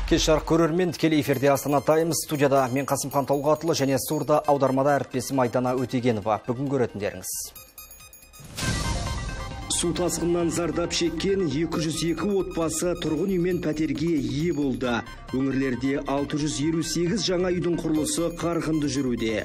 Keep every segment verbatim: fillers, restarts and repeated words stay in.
Кеш жарық көрермен, тікелей эфирде Астана Таймс. Студияда мен Қасымхан Толғатұлы және сурда аудармада әріптесім Айдана Өтегенова. Бүгін көретіндеріңіз. Су тасқыннан зардап шеккен екі жүз екі отбасы тұрғын үй мен пәтерге ие болды. Өңірлерде алты жүз елу сегіз жаңа үйдің құрылысы қарқынды жүруде.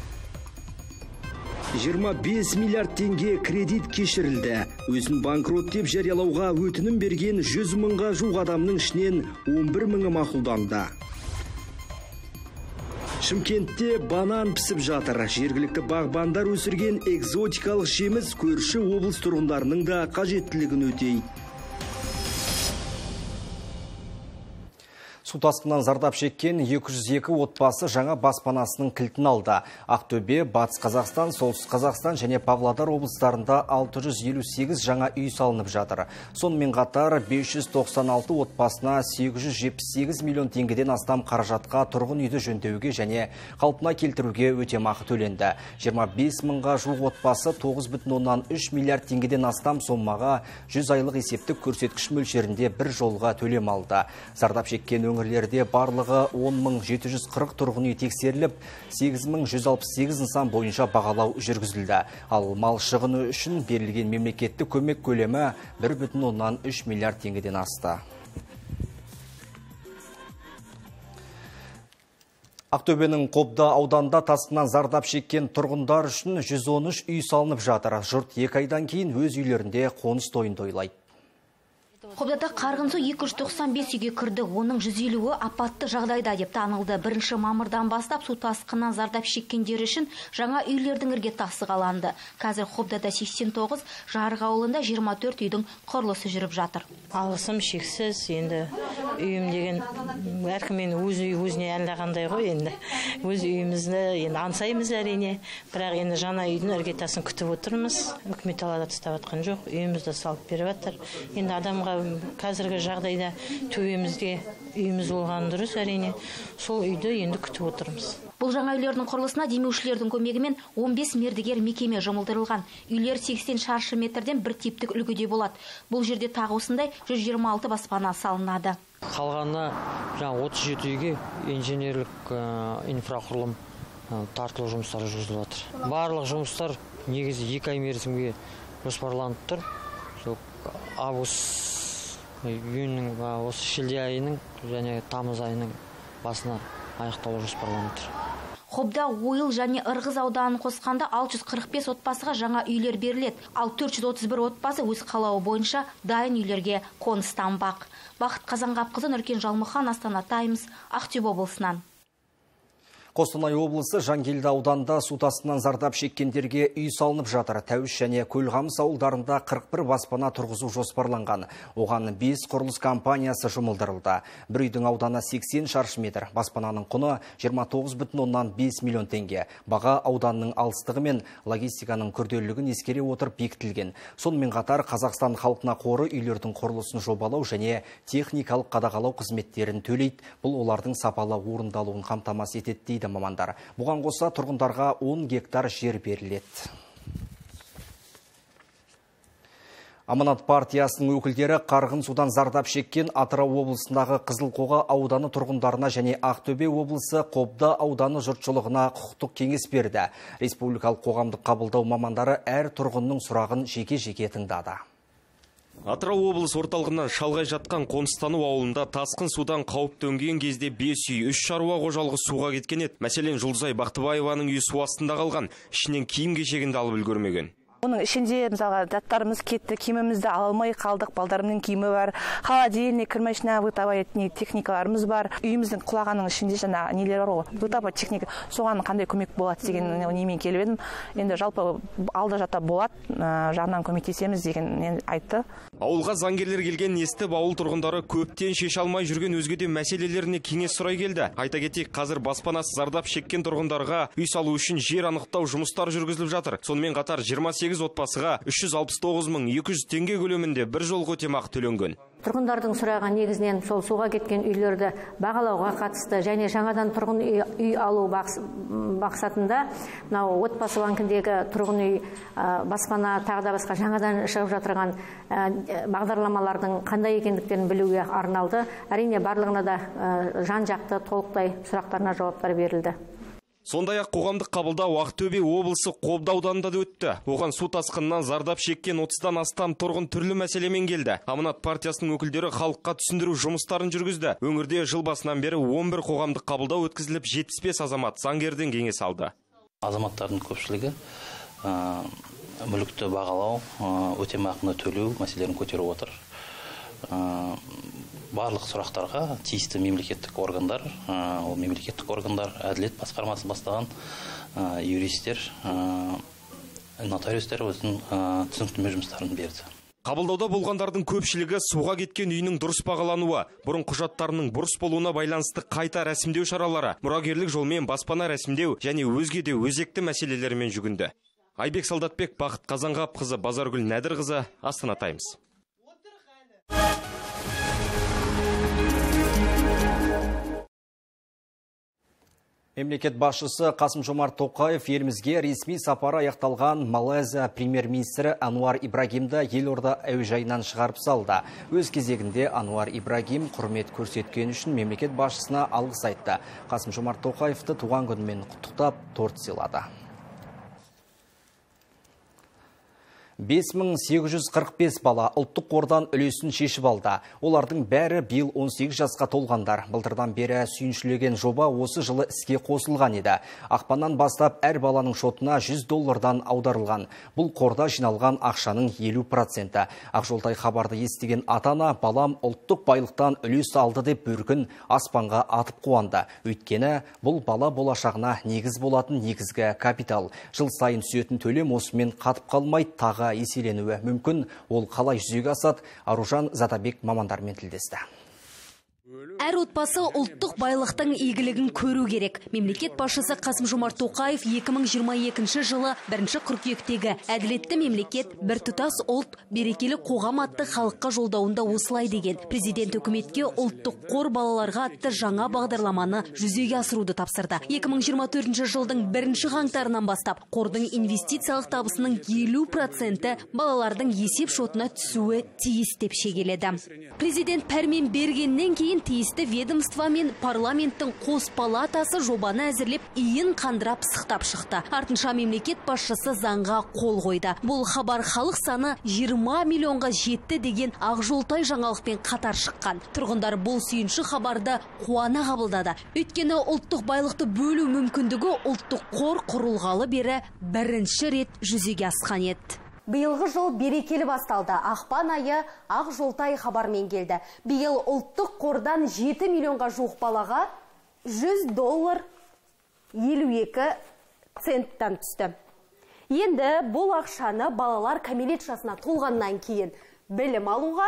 жиырма бес миллиард теңге кредит кешірілді. Өзін банкрот деп жариялауға өтінім берген жүз мыңға жуық адамның ішінен он бір мыңы мақұлданды. Шымкентте банан пісіп жатыр. Жергілікті бағбандар өсірген экзотикалық жеміс көрші облыс тұрғындарының да қажеттілігін өтейді. Су тасқынынан зардап шеккен екі жүз екі отбасы жаңа баспанасының кілтін алды. Ақтөбе, Батыс Қазақстан, Солтүстік Қазақстан және Павлодар облыстарында алты жүз елу сегіз жаңа үй салынып жатыр. Сонымен қатар бес жүз тоқсан алты отбасына сегіз жүз жетпіс сегіз миллион теңгеден астам қаражатқа тұрғын үйді жөндеуге және қалпына келтіруге өтемақы төленді. жиырма бес мыңға жуық отбасы тоғыз бүтін оннан үш миллиард теңгеден астам сомаға жүз айлық есептік көрсеткіш мөлшерінде бір жолға төлем алды. Зардап шеккен өңірлерде барлығы он мың жеті жүз қырық тұрғын үй тексеріліп, сегіз мың жүз алпыс сегіз нысан бойынша бағалау жүргізілді. Ал мал шығыны үшін берілген мемлекеттік көмек көлемі бір бүтін оннан үш миллиард теңгеден асты. Ақтөбенің Қобда ауданында тасқыннан зардап шеккен тұрғындар үшін жүз он үш үй салынып жатыр. Жұрт екі айдан кейін өз үйлерінде қоныс тойын тойлайды. Қобдада қарғын су екі жүз тоқсан бес үйге кірді, оның жүз елуі апатты жағдайда деп танылды. бірінші мамырдан бастап су тасқынынан зардап шеккендер үшін жаңа үйлердің іргетасы қаланды. Қазір Қобдада сексен тоғыз, Жарық ауылында жиырма төрт үйдің құрылысы жүріп жатыр. Алғысым шексіз, енді үйім деген әркіммен өз үй өзіне әлдағандай ғой, енді өз үйімізді енді аңсаймыз әрине, бірақ енді жаңа үйдің іргетасын күтіп отырмыз. Үкімет алада тастап жатқан жоқ, үйімізді салып беріп жатыр. Енді адамға қазіргі жағдайда төбемізге үйіміз болған дұрыс әрине, сол үйді енді күтіп отырмыз. Бұл жаңа үйлердің құрылысына демеушілердің көмегімен он бес мердігер мекеме жұмылдырылған. Үйлер сексен шаршы метрден бір типтік үлгіде болады. Бұл жерде тағы осындай жүз жиырма алты баспана салынады. Қалғаны жаңа отыз жеті үйге инженерлік инфрақұрылым тартылу жұмыстары жүргізіліп жатыр. Барлық жұмыстар негізі екі ай мерзімге жоспарланып тұр. Август үйінің осы шілде айының және тамыз айының басына аяқталу жоспарланып тұр. Қобда, Ойыл және Ырғыз ауданын қосқанда алты жүз қырық бес отбасыға жаңа үйлер беріледі. Ал төрт жүз отыз бір отбасы өз қалауы бойынша дайын үйлерге қоныстанбақ. Бақыт Қазанғапқызы, Нұркен Жалмұхан, Астана Таймс, Ақтөбе облысынан. Қостанай облысы Жангелді ауданында су тасқынынан зардап шеккендерге үй салынып жатыр. Тәуіш және Көлғамыс ауылдарында қырық бір баспана тұрғызу жоспарланған. Оған бес құрылыс компаниясы жұмылдырылды. Бір үйдің ауданы сексен шаршы метр. Баспананың құны жиырма тоғыз бүтін оннан бес миллион теңге. Баға ауданның алыстығы мен логистиканың күрделілігін ескере отырып бекітілген. Сонымен қатар Қазақстан халқына қоры үйлердің құрылысын жобалау және техникалық қадағалау қызметтерін төлейді. Бұл олардың сапалы орындалуын қамтамасыз етеді дейді мамандар. Бұған қоса тұрғындарға он гектар жер беріледі. Аманат партиясының өкілдері қарғын судан зардап шеккен Атырау облысындағы Қызылқоға ауданы тұрғындарына және Ақтөбе облысы Қобда ауданы жұртшылығына құқықтық кеңес берді. Республикалық қоғамдық қабылдау мамандары әр тұрғынның сұрағын жеке-жеке тыңдады. Атырау облыс орталығынан шалғай жатқан Қоныстану ауылында тасқын судан қауіп төнген кезде бес үй, үш шаруа қожалығы суға кеткен еді. Мәселен, Жұлдызай Бақтыбаеваның үйі су астында қалған, ішінен киім кешегінді алып үлгермеген. Оның ішінде мысалы заттарымыз кетті, киімімізді ала алмай қалдық, балдарымның киімі бар, холодильник, кірмешна вытабайтын техникаларымыз бар. Үйіміздің құлағаның ішінде жаңа нелер бар, вытабайт техника, соған қандай көмек болады деген немен келіп едім. Енді жалпы алда жата болады, жағынан көмектесеміз деген айтты. Ауылға заңгерлер келген естіп, ауыл тұрғындары көптен шеше алмай жүрген өзге де мәселелеріне кеңес сұрай келді. Айта кетейік, қазір баспанасы зардап шеккен тұрғындарға үй салу үшін жер анықтау жұмыстары жүргізіліп жатыр. Сонымен қатар жиырма сегіз сегіз отбасыға үш жүз алпыс тоғыз мың екі жүз теңге көлемінде бір жолғы өтемақы төленген. Тұрғындардың сұраған негізінен сол суға кеткен үйлерді бағалауға қатысты және жаңадан тұрғын үй алу мақсатында мынау отбасы банкіндегі тұрғын үй баспана тағы да басқа жаңадан шығып жатырған бағдарламалардың қандай екендіктерін білуге арналды. Әрине барлығына да жан-жақты толықтай сұрақтарына жауаптар берілді. Сондай-ақ қоғамдық қабылдау Ақтөбе облысы Қобда ауданында да өтті. Оған су тасқынынан зардап шеккен отыздан астам тұрғын түрлі мәселемен келді. Аманат партиясының өкілдері халыққа түсіндіру жұмыстарын жүргізді. Өңірде жыл басынан бері он бір қоғамдық қабылдау өткізіліп, жетпіс бес азамат заңгерден кеңес алды. Азаматтардың көпшілігі мүлікті бағалау, өтемақыны төлеу мәселелерін көтеріп отыр. Барлық сұрақтарға тиісті мемлекеттік органдар, ол мемлекеттік органдар, әділет басқармасы бастаған юристер, нотариустер өзінің түсініктеме жұмыстарын берді. Қабылдауда болғандардың көпшілігі суға кеткен үйінің дұрыс бағалануы, бұрын құжаттарының бұрыс болуына байланысты қайта рәсімдеу шаралары, мұрагерлік жолмен баспана рәсімдеу және өзге де өзекті мәселелермен жүгінді. Айбек Солдатбек, Бақыт Қазанғапқызы, Базаргүл Нәдірқызы, Астана Таймс. Мемлекет басшысы Қасым-Жомарт Тоқаев елімізге ресми сапары аяқталған Малайзия премьер-министрі Ануар Ибрагимді елорда әуежайынан шығарып салды. Өз кезегінде Ануар Ибрагим құрмет көрсеткен үшін мемлекет басшысына алғыс айтты. Қасым-Жомарт Тоқаевты туған күнімен құттықтап торт сыйлады. бес мың сегіз жүз қырық бес бала ұлттық қордан үлесін шешіп алды. Олардың бәрі биыл он сегіз жасқа толғандар. Былтырдан бері сүйіншілеген жоба осы жылы іске қосылған еді. Ақпаннан бастап әр баланың шотына жүз доллардан аударылған. Бұл қорда жиналған ақшаның елу проценті. Ақжолтай хабарды естіген атана балам ұлттық байлықтан үлес алды деп бүркін аспанға атып қуанды. Өйткені бұл бала болашағына негіз болатын негізгі капитал. Жыл сайын түсетін төлем осымен қатып қалмайды, тағы еселенуі мүмкін. Ол қалай жүзеге асады? Аружан Затабек мамандармен тілдесті. Әр отбасы ұлттық байлықтың игілігін көру керек. Мемлекет басшысы Қасым-Жомарт Тоқаев екі мың жиырма екінші жылы бірінші қыркүйектегі әділетті мемлекет, біртұтас ұлт, берекелі қоғам атты халыққа жолдауында осылай деген. Президент үкіметке ұлттық қор балаларға атты жаңа бағдарламаны жүзеге асыруды тапсырды. екі мың жиырма төртінші жылдың бірінші қаңтарынан бастап қордың инвестициялық табысының елу проценті балалардың есеп шотына түсуі тиіс деп шегеледі. Президент пәрмен бергеннен кейін тиісті ведомство мен парламенттің қос палатасы жобаны әзірлеп иін қандыра пысықтап шықты. Артынша мемлекет басшысы заңға қол қойды. Бұл хабар халық саны жиырма миллионға жетті деген Ақжолтай жаңалықпен қатар шыққан. Тұрғындар бұл сүйінші хабарды қуана қабылдады. Өйткені ұлттық байлықты бөлу мүмкіндігі ұлттық қор құрылғалы бері бірінші рет жүзеге асқан еді. Биылғы жыл берекелі басталды. Ақпан айы Ақжолтай хабармен келді. Биыл ұлттық қордан жеті миллионға жуық балаға жүз доллар елу екі центтен түсті. Енді бұл ақшаны балалар кәмелет жасына толғаннан кейін білім алуға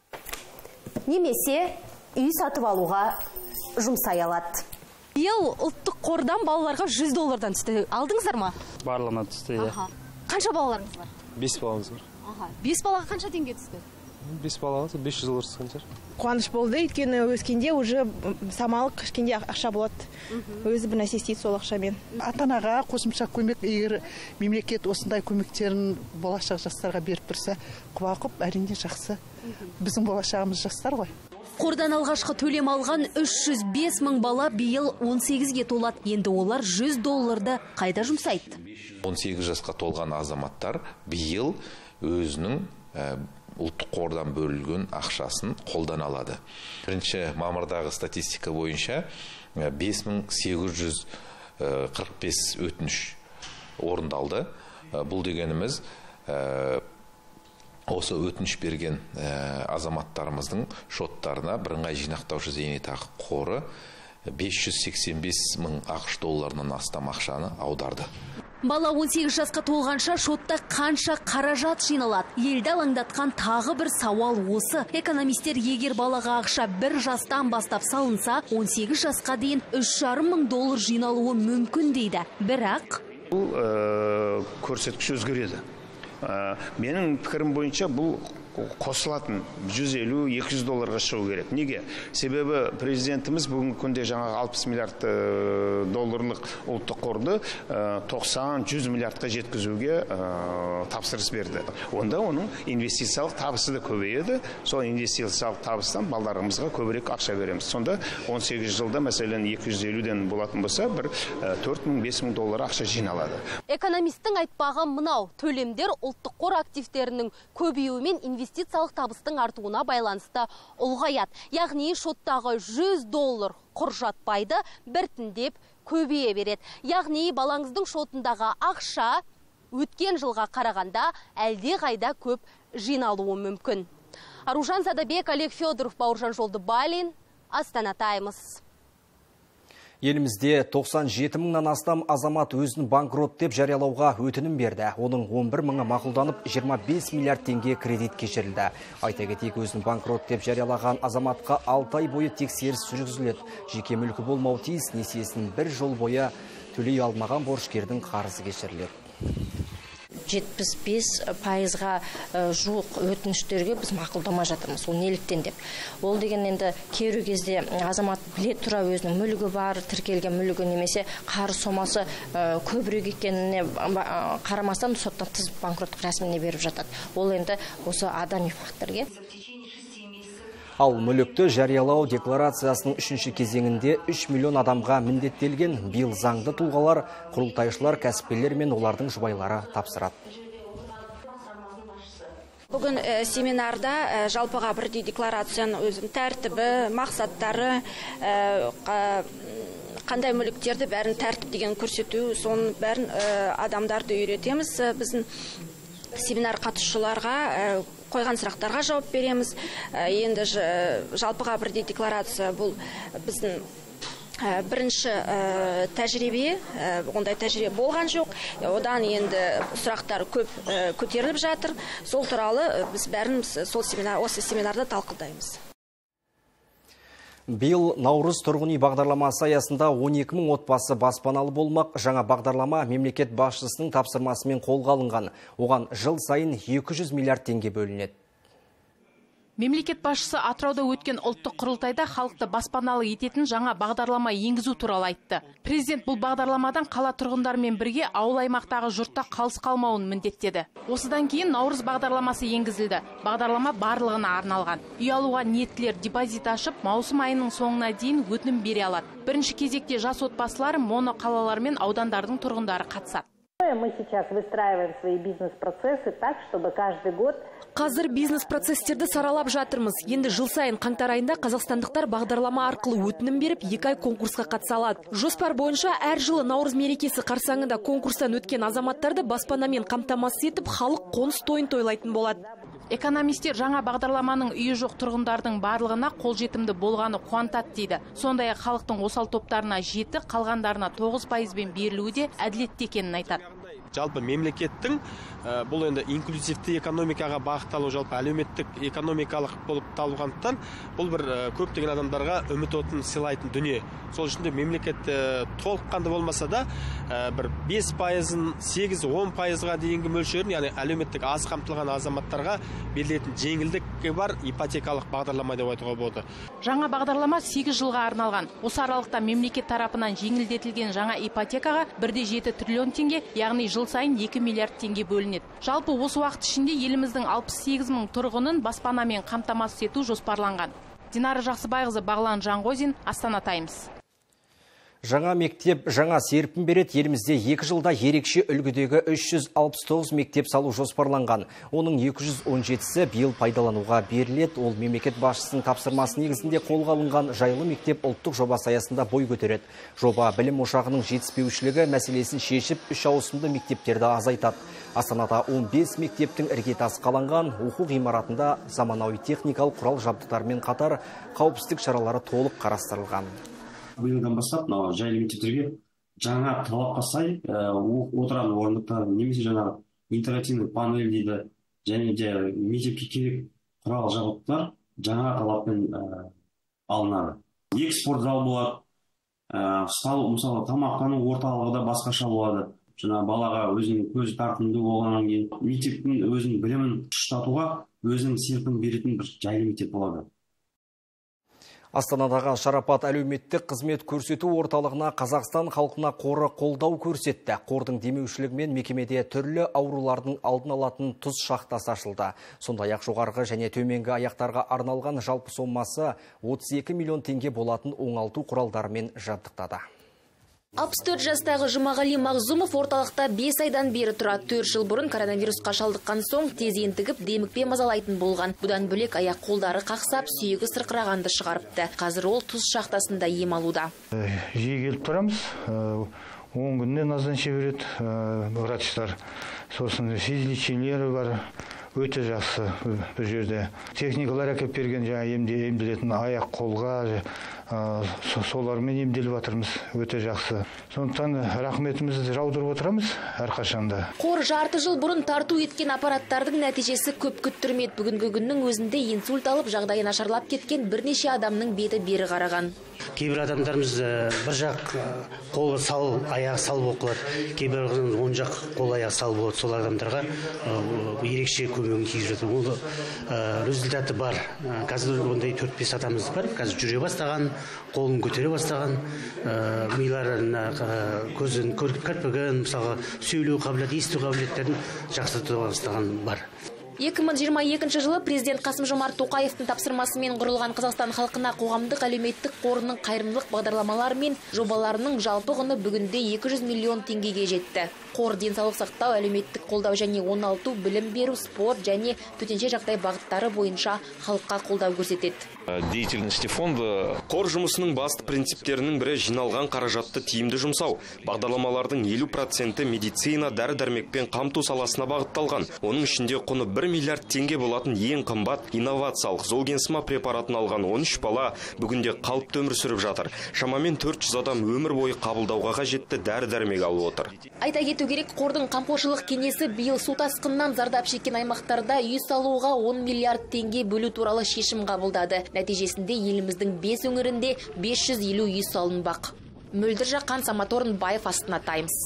немесе үй сатып алуға жұмсай алады. Биыл ұлттық қордан балаларға жүз доллардан түсті. Алдыңыздар ма? Барлығына түсті, иә. Қанша балаларыңыз бар? бес баламыз бар. бес балаға қанша теңге түсті? бес балаға бес жүз доллар түскен шығар. Қуаныш болды, өйткені өскенде уже самалық кішкенде ақша болады. Өзі бір нәрсе істейді сол ақшамен. Ата-анаға қосымша көмек, егер мемлекет осындай көмектерін болашақ жастарға беріп тұрса, құба-құп әрине жақсы. Біздің болашағымыз жастар ғой. Қордан алғашқы төлем алған үш жүз бес мың бала биыл он сегізге толады. Енді олар жүз долларды қайда жұмсайды? он сегіз жасқа толған азаматтар биыл өзінің ұлттық қордан бөлінген ақшасын қолдан алады. Бірінші мамырдағы статистика бойынша бес мың сегіз жүз қырық бес өтініш орындалды. Бұл дегеніміз осы өтініш берген азаматтарымыздың шоттарына бірыңғай жинақтаушы зейнетақы қоры бес жүз сексен бес мың ақш долларынан астам ақшаны аударды. Бала он сегіз жасқа толғанша шотта қанша қаражат жиналады? Елді алаңдатқан тағы бір сауал осы. Экономистер егер балаға ақша бір жастан бастап салынса, он сегіз жасқа дейін үш жарым мың доллар жиналуы мүмкін дейді. Бірақ бұл көрсеткіш өзгереді. Менің пікірім бойынша бұл қосылатын жүз елу екі жүз долларға шығу керек. Неге? Себебі президентіміз бүгінгі күнде жаңағы алпыс миллиард долларлық ұлттық қорды тоқсан жүз миллиардқа жеткізуге тапсырыс берді. Онда оның инвестициялық табысы да көбейеді. Сол инвестициялық табыстан балдарымызға көбірек ақша береміз. Сонда он сегіз жылда мәселен екі жүз елуден болатын болса, бір төрт мың бес мың доллар ақша жиналады. Экономистің айтпағы мынау: төлемдер ұлттық қор активтерінің көбеюімен инвестициялық табыстың артуына байланысты ұлғаяды. Яғни шоттағы жүз доллар құр жатпайды, біртіндеп көбейе береді. Яғни балаңыздың шотындағы ақша өткен жылға қарағанда әлде қайда көп жиналуы мүмкін. Аружан Садабек, Олег Федоров, Бауыржан Жолдыбайлин, Астана Таймс. Елімізде тоқсан жеті мыңнан астам азамат өзін банкрот деп жариялауға өтінім берді. Оның он бір мыңы мақұлданып, жиырма бес миллиард теңге кредит кешірілді. Айта кетейік, өзін банкрот деп жариялаған азаматқа алты ай бойы тексеріс жүргізіледі. Жеке мүлкі болмау тиіс, несиесін бір жыл бойы төлей алмаған борышкердің қарызы кешіріледі. жетпіс бес пайызға жуық өтініштерге біз мақұлдамай жатырмыз. Ол неліктен деп. Ол деген енді кейбір кезде азамат біле тұра өзінің мүлігі бар, тіркелген мүлігі немесе қарыз сомасы көбірек екеніне қарамастан соттан тыс банкроттық рәсіміне беріп жатады. Ол енді осы адами факторге. Ал мүлікті жариялау декларациясының үшінші кезеңінде үш миллион адамға міндеттелген. Биыл заңды тұлғалар, құрылтайшылар, кәсіпкерлер мен олардың жұбайлары тапсырады. Бүгін семинарда жалпыға бірдей декларацияның өзінің тәртібі, мақсаттары, қандай мүліктерді бәрін тәртіп деген көрсету, соның бәрін адамдарды үйретеміз. Біздің семинар қатысушыларға қойған сұрақтарға жауап береміз. Енді жалпыға бірдей декларация бұл біздің бірінші тәжірибе, ондай тәжірибе болған жоқ. Одан енді сұрақтар көп көтеріліп жатыр. Сол туралы біз бәріміз сол семинар, осы семинарда талқылдаймыз. Биыл Наурыз тұрғын үй бағдарламасы аясында он екі мың отбасы баспаналы болмақ. Жаңа бағдарлама мемлекет басшысының тапсырмасымен қолға алынған. Оған жыл сайын екі жүз миллиард теңге бөлінеді. Мемлекет басшысы Атырауда өткен ұлттық құрылтайда халықты баспаналы ететін жаңа бағдарлама енгізу туралы айтты. Президент бұл бағдарламадан қала тұрғындарымен бірге ауыл аймақтағы жұртта қалыс қалмауын міндеттеді. Осыдан кейін Наурыз бағдарламасы енгізілді. Бағдарлама барлығына арналған. Үй алуға ниеттілер депозит ашып, маусым айының соңына дейін өтінім бере алады. Бірінші кезекте жас отбасылар, моноқалалар мен аудандардың тұрғындары қатысады. Мы сейчас выстраиваем свои бизнес-процессы так, чтобы каждый год Қазір бизнес-процесстерді саралап жатырмыз. Енді жыл сайын қаңтар айында қазақстандықтар бағдарлама арқылы өтінім беріп, екі ай конкурсқа қатыса алады. Жоспар бойынша әр жылы Наурыз мерекесі қарсаңында конкурстан өткен азаматтарды баспанамен қамтамасыз етіп, халық қоныс тойын тойлайтын болады. Экономистер жаңа бағдарламаның үйі жоқ тұрғындардың барлығына қолжетімді болғаны қуантады дейді. Сондай-ақ халықтың осал топтарына жеті, қалғандарына тоғыз пайызбен берілуі де әділетті екенін айтады. Жалпы мемлекеттің бұл енді инклюзивті экономикаға бағытталу, жалпы әлеуметтік экономикалық болып табылғандықтан бұл бір көптеген адамдарға үміт отын сыйлайтын дүние. Сол үшін де мемлекет толыққанды болмаса да бір бес пайызын сегіз он пайызға дейінгі мөлшерін, яғни әлеуметтік аз қамтылған азаматтарға берілетін жеңілдік бар ипотекалық бағдарлама деп айтуға болады. Жаңа бағдарлама сегіз жылға арналған. Осы аралықта мемлекет тарапынан жеңілдетілген жаңа ипотекаға бір де жеті триллион теңге, яғни жыл сайын екі миллиард теңге бөлінеді. Жалпы осы уақыт ішінде еліміздің алпыс сегіз мың тұрғынын баспанамен қамтамасыз ету жоспарланған. Динара Жақсыбайқызы, Бағлан Жанғозин, Астана Таймс. Жаңа мектеп жаңа серпін береді. Елімізде екі жылда ерекше үлгідегі үш жүз алпыс тоғыз мектеп салу жоспарланған. Оның екі жүз он жетісі биыл пайдалануға беріледі. Ол мемлекет басшысының тапсырмасы негізінде қолға алынған жайлы мектеп ұлттық жобасы аясында бой көтереді. Жоба білім ошағының жетіспеушілігі мәселесін шешіп, үш ауысымды мектептерді азайтады. Астанада он бес мектептің іргетасы қаланған. Оқу ғимаратында заманауи техникалық құрал жабдықтармен қатар қауіпсіздік шаралары толық қарастырылған. Биылдан бастап мына жайлы мектептерге жаңа талапқа сай отыратын орындықтар немесе жаңағы интерактивный панель дейді, және де мектепке керек құрал жабдықтар жаңа талаппен алынады. Екі спорт зал болады, мысалы тамақтану орталығы да басқаша болады. жаңа балаға өзінің көзі тартымды болғаннан кейін мектептің өзінің білімін ұштатуға өзінің серпін беретін бір жайлы мектеп болады. Астанадағы Шарапат әлеуметтік қызмет көрсету орталығына Қазақстан халқына қоры қолдау көрсетті. Қордың демеушілігімен мекемеде түрлі аурулардың алдын алатын тұз шахтасы ашылды. Сондай-ақ жоғарғы және төменгі аяқтарға арналған жалпы сомасы отыз екі миллион теңге болатын оңалту құралдарымен жабдықтады. алпыс төрт жастағы Жұмағали Мағзумов орталықта бес айдан бері тұрады. төрт жыл бұрын коронавирусқа шалдыққан соң тез ентігіп демікпе мазалайтын болған. Бұдан бөлек аяқ қолдары қақсап, сүйегі сырқырағанды шығарыпты. Қазір ол тұз шахтасында ем алуда. Жиі келіп тұрамыз. он күннен назначение береді врачтар. Сосын физлечениелері бар. Өте жақсы бір жерде. Техникалар әкеп берген жаңа емделетін аяқ қолға, солармен емделіп жатырмыз. Өте жақсы. Сондықтан рахметімізді жаудырып отырамыз әрқашанда. Қор жарты жыл бұрын тарту еткен аппараттардың нәтижесі көп күттірмеді. Бүгінгі күннің өзінде инсульт алып, жағдайы нашарлап кеткен бірнеше адамның беті бері қараған. Кейбір адамдарымыз бір жақ қолы сал, аяқ сал болып қалады. Кейбір он жақ қол аяқ сал болады. Сол адамдарға ерекше көмегін тигізіп жатыр. Ол результаты бар. Қазір ондай төрт бес адамымыз бар. Қазір жүре бастаған, қолын көтере бастаған, миларына көзін кірпігін, мысалға сөйлеу қабілет, есту қабілеттерін жақсарта бастаған бар. екі мың жиырма екінші жылы президент Қасым-Жомарт Тоқаевтың тапсырмасымен құрылған Қазақстан халқына қоғамдық әлеуметтік қорының қайырымдылық бағдарламалары мен жобаларының жалпы құны бүгінде екі жүз миллион теңгеге жетті. Қор денсаулық сақтау, әлеуметтік қолдау және оңалту, білім беру, спорт және төтенше жағдай бағыттары бойынша халыққа қолдау көрсетеді. Деятельности фонда қор жұмысының басты принциптерінің бірі жиналған қаражатты тиімді жұмсау. Бағдарламалардың елу проценті медицина, дәрі-дәрмекпен қамту саласына бағытталған. Оның ішінде құны бір миллиард теңге болатын ең қымбат инновациялық Золгенсма препаратын алған он үш бала бүгінде қалыпты өмір сүріп жатыр. Шамамен төрт жүз адам өмір бойы қабылдауға қажетті дәрі-дәрмек алып отыр. Айта кету керек, қордың қамқоршылық кеңесі биыл су тасқынынан зардап шеккен аймақтарда үй салуға он миллиард теңге бөлу туралы шешім қабылдады. Нәтижесінде еліміздің бес өңірінде бес жүз елу үй салынбақ. Мөлдір Жақан, Самат Орынбаев, Астана Таймс.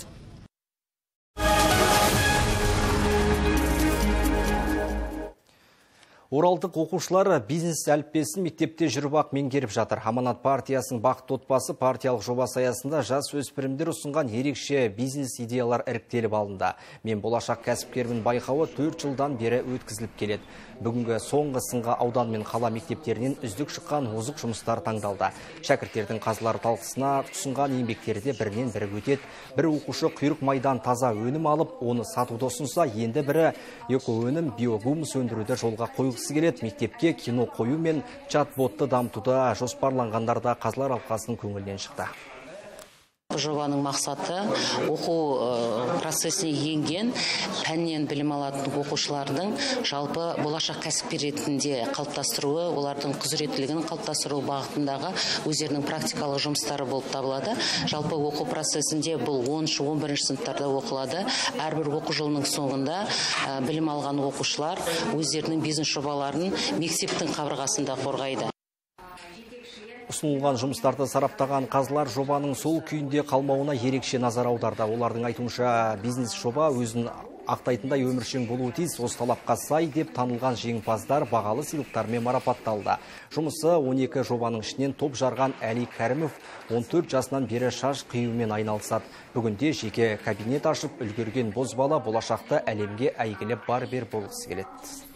Оралдық оқушылар бизнес әліппесін мектепте жүріп ақ меңгеріп жатыр. Аманат партиясының бақытты отбасы партиялық жобасы аясында жас өспірімдер ұсынған ерекше бизнес идеялар іріктеліп алынды. Мен болашақ кәсіпкермін байқауы төрт жылдан бері өткізіліп келеді. Бүгінгі соңғы сынға аудан мен қала мектептерінен үздік шыққан озық жұмыстар таңдалды. Шәкірттердің қазылар талқысына ұсынған еңбектерде бірінен бірі өтеді. Бір оқушы құйрық майдан таза өнім алып, оны сатуды ұсынса, енді бірі эко-өнім биогумус өндіруді жолға қойғысы келеді. Мектепке кино қою мен чат-ботты дамытуда жоспарланғандарда қазылар алқасының көңілінен шықты. Жобаның мақсаты оқу процесіне енген пәннен білім алатын оқушылардың жалпы болашақ кәсіпкер ретінде қалыптастыруы, олардың құзыреттілігін қалыптастыру бағытындағы өздерінің практикалық жұмыстары болып табылады. Жалпы оқу процесінде бұл оныншы он бірінші сыныптарда оқылады. Әрбір оқу жылының соңында білім алған оқушылар өздерінің бизнес жобаларын мектептің қабырғасында қорғайды. Ұсынылған жұмыстарды сараптаған қазылар жобаның сол күйінде қалмауына ерекше назар аударды. Олардың айтуынша бизнес жоба өзін ақтайтындай өміршең болуы тиіс. Осы талапқа сай деп танылған жеңімпаздар бағалы сыйлықтармен марапатталды. Жұмысы он екі жобаның ішінен топ жарған Әли Кәрімов он төрт жасынан бері шаш қиюмен айналысады. Бүгінде жеке кабинет ашып үлгерген бозбала болашақта әлемге әйгілі барбер болғысы келеді.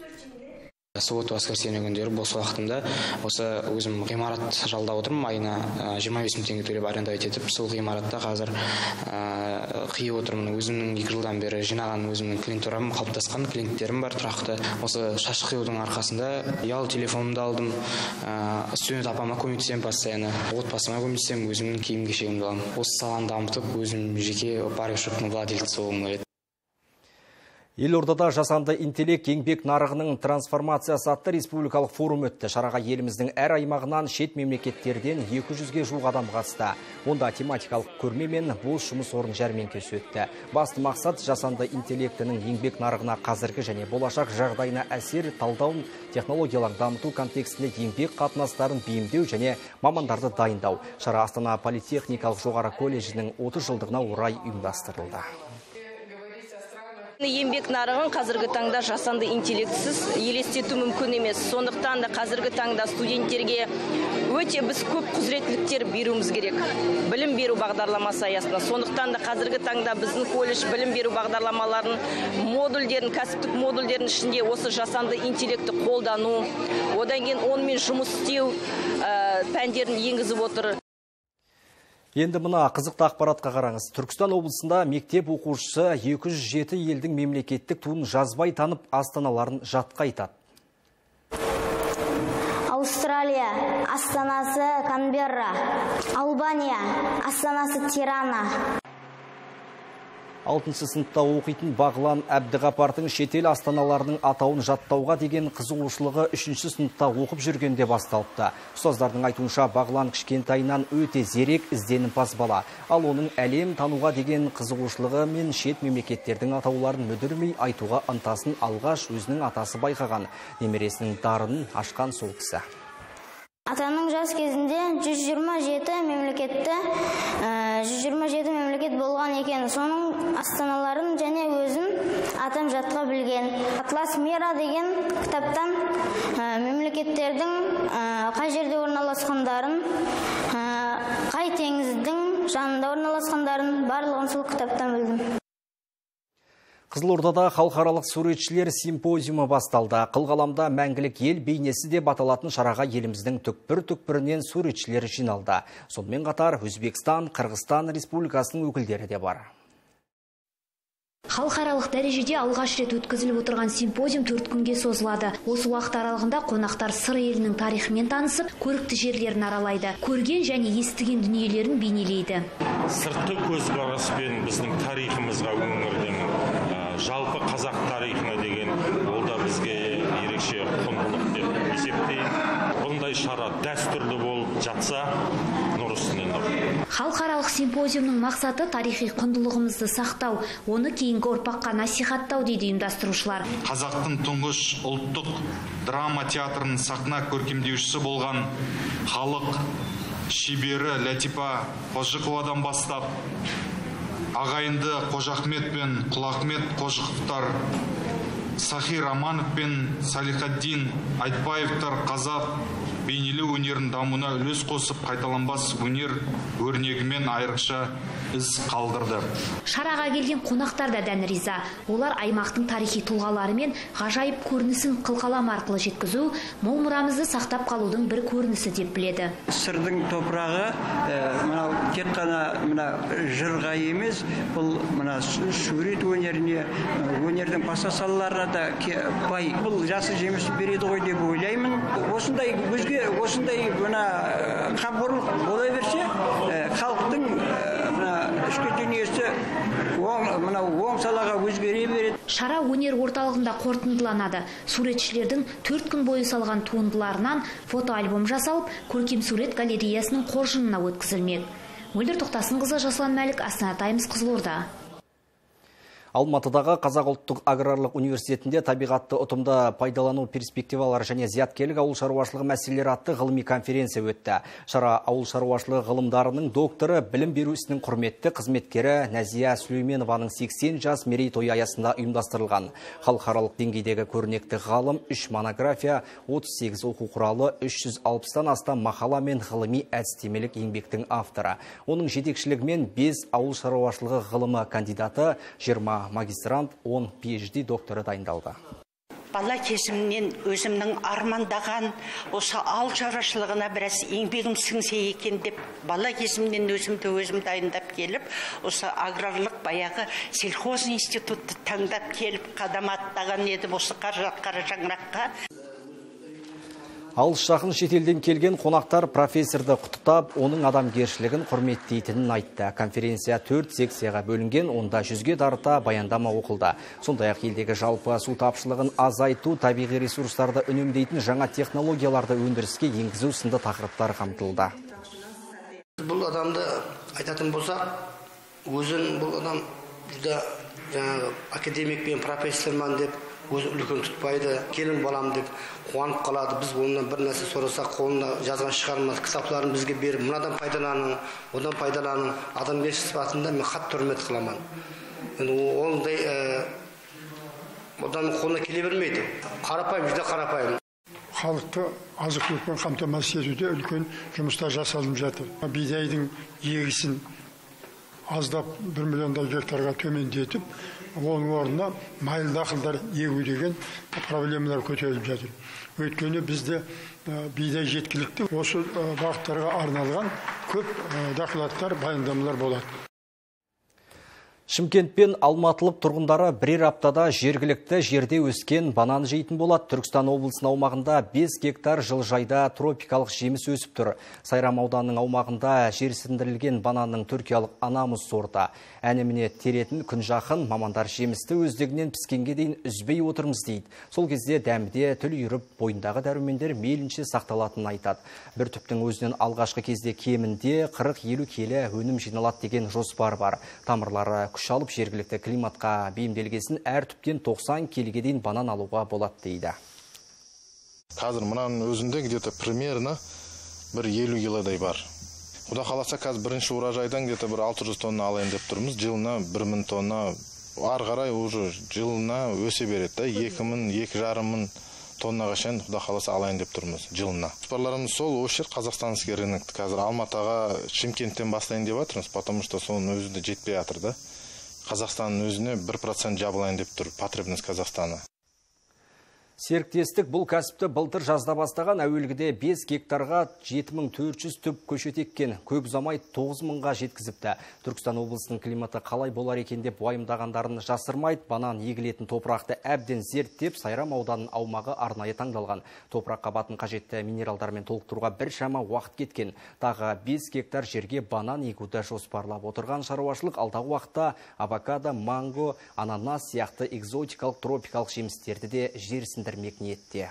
Субота воскресенье күндері бос уақытымда осы өзім ғимарат жалдап отырмын. Айына жиырма бес мың теңге төлеп арендовать етіп, сол ғимаратта қазір қиып отырмын. Өзімнің екі жылдан бері жинаған өзімнің клиентурам қалыптасқан, клиенттерім бар тұрақты. Осы шаш қиюдың арқасында ұялы телефонымды алдым. Студент апама көмектесем постоянно, отбасыма көмектесем, өзімнің киім кешегімді аламын. Осы саланы дамытып, өзім жеке барбершоптың владельці болғым келеді. Елордада жасанды интеллект еңбек нарығының трансформациясы атты республикалық форум өтті. Шараға еліміздің әр аймағынан шет мемлекеттерден екі жүзге жуық адам қатысты. Онда тематикалық көрме мен бос жұмыс орын жәрмеңкесі өтті. Басты мақсат жасанды интеллектінің еңбек нарығына қазіргі және болашақ жағдайына әсер талдау, технологиялар дамыту контекстінде еңбек қатынастарын бейімдеу және мамандарды дайындау. Шара Астана политехникалық жоғары колледжінің отыз жылдығына орай ұйымдастырылды. Еңбек нарығын қазіргі таңда жасанды интеллектсіз елестету мүмкін емес. Сондықтан да қазіргі таңда студенттерге өте біз көп құзыреттіліктер беруіміз керек. Білім беру бағдарламасы аясында. Сондықтан да қазіргі таңда біздің колледж білім беру бағдарламаларын модульдерін, кәсіптік модульдердің ішінде осы жасанды интеллектті қолдану, одан кейін онымен жұмыс істеу пәндерін енгізіп отыр. Енді мына қызықты ақпаратқа қараңыз. Түркістан облысында мектеп оқушысы екі жүз жеті елдің мемлекеттік туын жазбай танып астаналарын жатқа айтады. Аустралия астанасы Канберра, Албания астанасы Тирана. алтыншы сыныпта оқитын Бағлан Әбдіғапардың шетел астаналарының атауын жаттауға деген қызығушылығы үшінші сыныпта оқып жүргенде басталыпты. Ұстаздардың айтуынша Бағлан кішкентайынан өте зерек, ізденімпаз бала. Ал оның әлем тануға деген қызығушылығы мен шет мемлекеттердің атауларын мүдірмей айтуға ынтасын алғаш өзінің атасы байқаған. Немересінің дарынын ашқан сол кісі. Атаның жас кезінде жүз жиырма жеті мемлекетті, жүз жиырма жеті мемлекет болған екен. Соның астаналарын және өзін атам жатқа білген. Атлас Мира деген кітаптан мемлекеттердің қай жерде орналасқандарын, қай теңіздің жанында орналасқандарын барлығын сол кітаптан білдім. Қызылордада халықаралық суретшілер симпозиумы басталды. Қылғаламда мәңгілік ел бейнесі деп аталатын шараға еліміздің түкпір-түкпірінен суретшілер жиналды. Сонымен қатар Өзбекстан, Қырғызстан республикасының өкілдері де бар. Халықаралық дәрежеде алғаш рет өткізіліп отырған симпозиум төрт күнге созылады. Осы уақыт аралығында қонақтар сыр елінің тарихымен танысып, көрікті жерлерін аралайды, көрген және естіген дүниелерін бейнелейді. Сыртқы көзқараспен біздің тарихымызға өңірдің жалпы қазақ тарихына деген ол да бізге ерекше құндылық деп есептеймін. Бұндай шара дәстүрлі болып жатса, нұр үстіне нұр. Халықаралық симпозиумның мақсаты тарихи құндылығымызды сақтау, оны кейінгі ұрпаққа насихаттау дейді ұйымдастырушылар. Қазақтың тұңғыш ұлттық драма театрының сахна көркемдеушісі болған халық шебері Латипа Қожықовадан бастап ағайынды Қожахмет пен Құлахмет Қожықовтар, Сахир Аманов пен Салихаддин Айтбаевтар қазақ бейнелеу өнерін дамуына үлес қосып, қайталанбас өнер өрнегімен айрықша із қалдырды. Шараға келген қонақтар да дән риза. Олар аймақтың тарихи тұлғалары мен ғажайып көрінісін қылқалам арқылы жеткізу, мол мұрамызды сақтап қалудың бір көрінісі деп біледі. Сырдың топырағы тек қана жырға емес, бұл сурет өнеріне, өнердің басқа салаларына да бай. Бұл жасы жемісі береді ғой деп ойлаймын. Осындай өзге осындай қамқорлық бола берсе, халықтың ішкі дүниесі оң салаға өзгере береді. Шара өнер орталығында қорытындыланады. Суретшілердің төрт күн бойы салған туындыларынан фотоальбом жасалып, көркем сурет галереясының қоржынына өткізілмек. Мөлдір Тоқтасынқызы, Жасұлан Мәлік, Астана Таймс, Қызылорда. Алматыдағы Қазақ ұлттық аграрлық университетінде табиғатты ұтымды пайдалану перспективалары және зияткерлік ауыл шаруашылығы мәселелері атты ғылыми конференция өтті. Шара ауыл шаруашылығы ғылымдарының докторы, білім беру ісінің құрметті қызметкері Нәзия Сүлейменованың сексен жас мерейтойы аясында ұйымдастырылған. Халықаралық деңгейдегі көрнекті ғалым үш монография, отыз сегіз оқу құралы, үш жүз алпыстан астам мақала мен ғылыми әдістемелік еңбектің авторы. Оның жетекшілігімен бес ауыл шаруашылығы ғылымы кандидаты, жиырма магистрант, он пи эйч ди докторы дайындалды. Бала кезімнен өзімнің армандаған осы ауыл шаруашылығына біраз еңбегім сіңсе екен деп, бала кезімнен өзімді өзім дайындап келіп, осы аграрлық баяғы сельхоз институтты таңдап келіп қадам аттаған едім осы қара шаңыраққа. Алыс жақын шетелден келген қонақтар профессорды құттықтап, оның адамгершілігін құрметтейтінін айтты. Конференция төрт секцияға бөлінген, онда жүзге тарта баяндама оқылды. Сондай-ақ елдегі жалпы су тапшылығын азайту, табиғи ресурстарды үнемдейтін жаңа технологияларды өндіріске енгізу сынды тақырыптар қамтылды. Бұл адамды айтатын болсақ, өзін бұл адам жүзді жаңағы академик пен профессорман деп өзі үлкен тұтпайды, келін балам деп қуанып қалады. Біз онынан бір нәрсе сұрасақ, қолына жазған шығармасы, кітаптарын бізге беріп, мынадан пайдаланың, одан пайдаланың, адамгершілік сипатында мен қатты құрмет қыламын. Ондай одан қолына келе бермейді. Қарапайым, жүзде қарапайым. Халықты азық-түлікпен қамтамасыз етуде үлкен жұмыстар жасалып жатыр. Бидайдың егісін аздап бір миллиондай гектарға төмендетіп, оның орнына майлы дақылдар егу деген проблемалар көтеріліп жатыр. Өйткені бізде бидай жеткілікті, осы бағыттарға арналған көп дақылаттар, баяндамалар болады. Шымкент пен Алматылық тұрғындары бірер аптада жергілікті жерде өскен банан жейтін болады. Түркістан облысының аумағында бес гектар жылыжайда тропикалық жеміс өсіп тұр. Сайрам ауданының аумағында жерсіндірілген бананның түркиялық анамыз сорты. Әнеміне теретін күн жақын, мамандар жемісті өздігінен піскенге дейін үзбей отырмыз дейді. Сол кезде дәмде түл үйіріп, бойындағы дәрумендер мейлінше сақталатынын айтады. Bir түптің өзінен алғашқы кезде кемінде қырық елу келі өнім жиналады деген жоспар бар. Тамырлары күш алып жергілікті климатқа бейімделгесін әр түптен тоқсан келіге дейін банан алуға болады дейді. Қазір мұнаның өзінде где-то примерно бір елу килодай бар. Құда қаласа қазір бірінші уражайдан где-то бір алты жүз тонна алайын деп тұрмыз. Жылына бір мың тонна, ары қарай уже жылына өсе береді. екі мың, екі жарым мың тоннаға шейін құда қаласа алайын деп тұрмыз жылына. Жоспарларымыз сол, осы жер қазақстанский рынок. Қазір Алматыға, Шымкенттен бастайын деп жатырмыз, потому что соның өзі де жетпей жатыр да. Қазақстанның өзіне бір процент жабылайын деп тұр, потребность Қазақстана. Серіктестік бұл кәсіпті былтыр жазда бастаған, әуелгіде бес гектарға жеті мың төрт жүз түп көшет еккен, көп ұзамай тоғыз мыңға жеткізіпті. Түркістан облысының климаты қалай болар екен деп уайымдағандарын жасырмайды. Банан егілетін топырақты әбден зерттеп, Сайрам ауданының аумағы арнайы таңдалған. Топырақ қабатын қажетті минералдармен толықтыруға бір шама уақыт кеткен. Тағы бес гектар жерге банан егуді жоспарлап отырған шаруашылық алдағы уақытта авокадо, манго, ананас сияқты экзотикалық тропикалық жемістерді де жерсін ниетте.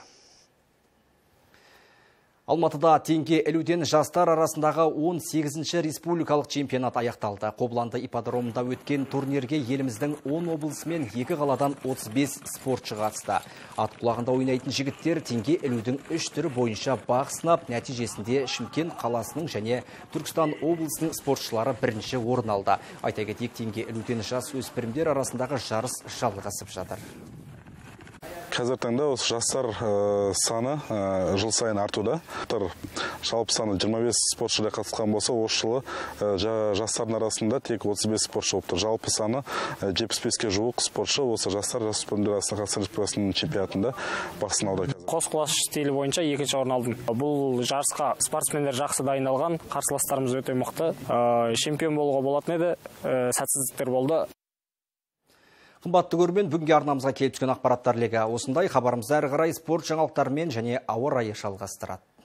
Алматыда теңге ілуден жастар арасындағы он сегізінші республикалық чемпионат аяқталды. Қобланды ипподромында өткен турнирге еліміздің он облысы мен екі қаладан отыз бес спортшы қатысты. Ат құлағында ойнайтын жігіттер теңге ілудің үш түрі бойынша бақ сынап, нәтижесінде Шымкент қаласының және Түркістан облысының спортшылары бірінші орын алды. Айта кетейік, теңге ілуден жас өспірімдер арасындағы жарыс жалғасып жатыр. Қазір таңда осы жастар саны жыл сайын артуда. Жалпы саны жиырма бес спортшыда қатысқан болса, осы жылы жастардың арасында тек отыз бес спортшы болып тұр. Жалпы саны жетпіс беске жуық спортшы осы жастар жасөспірімдер арасында Қазақстан Республикасының чемпионатында бақ сынауда. Қос құлаш стилі бойынша екінші орын алдым. Бұл жарысқа спортсмендер жақсы дайындалған, қарсыластарымыз өте мықты. Чемпион болуға болатын еді, сәтсіздіктер болды. Қымбатты көрермен, бүгінгі арнамызға келіп түскен ақпараттар легі осындай. Хабарымызды әрі қарай спорт жаңалықтарымен және ауа райы жалғастырады.